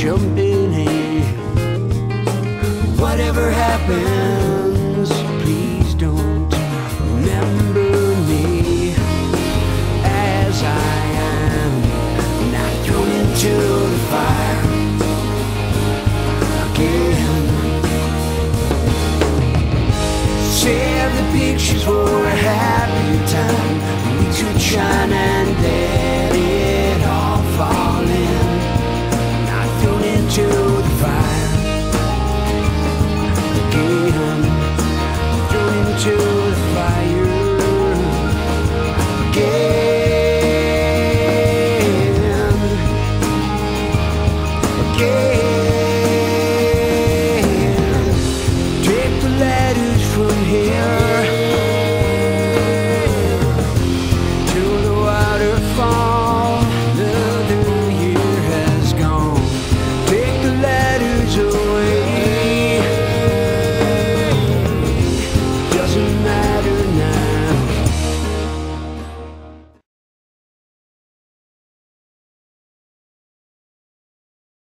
jumping in. Whatever happens, please don't remember me as I am, not thrown into the fire again. Save the pictures for a happy time. We could shine and